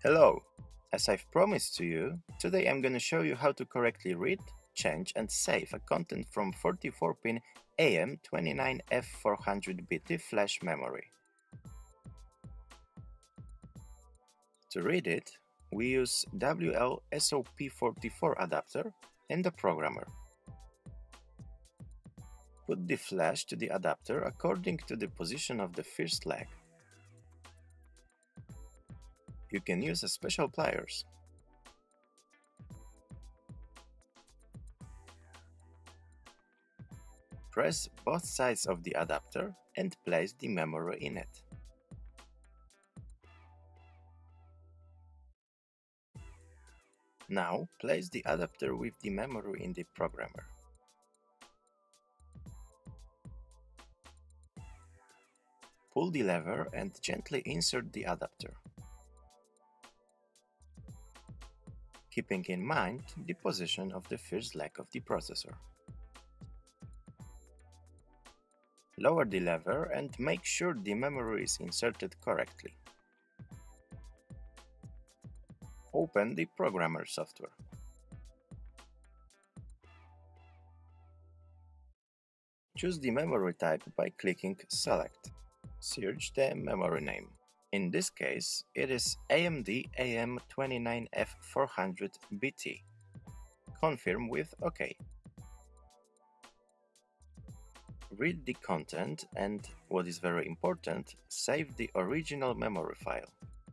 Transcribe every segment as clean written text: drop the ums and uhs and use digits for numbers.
Hello! As I've promised to you, today I'm going to show you how to correctly read, change and save a content from 44-pin AM29F400BT flash memory. To read it, we use WL-SOP44 adapter and a programmer. Put the flash to the adapter according to the position of the first leg. You can use a special pliers. Press both sides of the adapter and place the memory in it. Now place the adapter with the memory in the programmer. Pull the lever and gently insert the adapter, keeping in mind the position of the first leg of the processor. Lower the lever and make sure the memory is inserted correctly. Open the programmer software. Choose the memory type by clicking Select. Search the memory name. In this case, it is AMD AM29F400BT. Confirm with OK. Read the content and, what is very important, save the original memory file.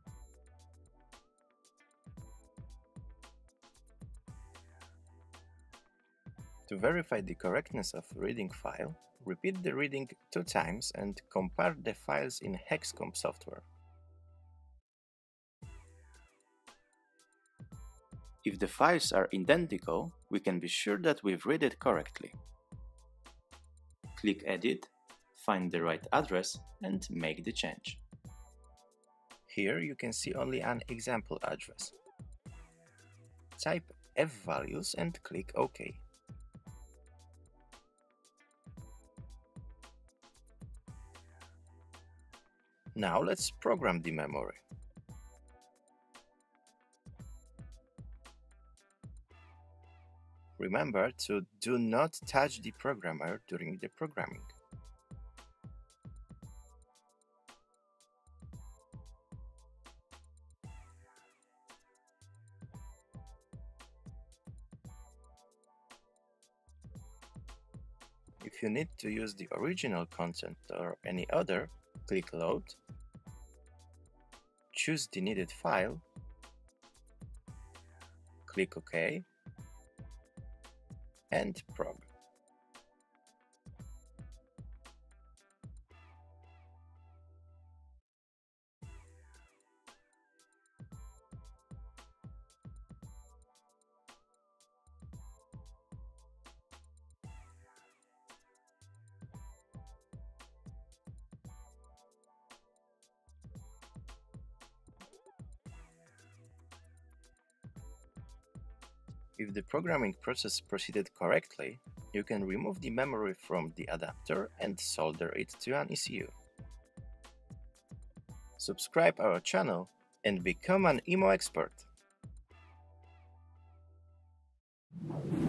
To verify the correctness of reading file, repeat the reading 2 times and compare the files in Hexcomp software. If the files are identical, we can be sure that we've read it correctly. Click Edit, find the right address and make the change. Here you can see only an example address. Type F values and click OK. Now let's program the memory. Remember to do not touch the programmer during the programming. If you need to use the original content or any other, click Load, choose the needed file, click OK, and prog. If the programming process proceeded correctly, you can remove the memory from the adapter and solder it to an ECU. Subscribe our channel and become an IMMO expert.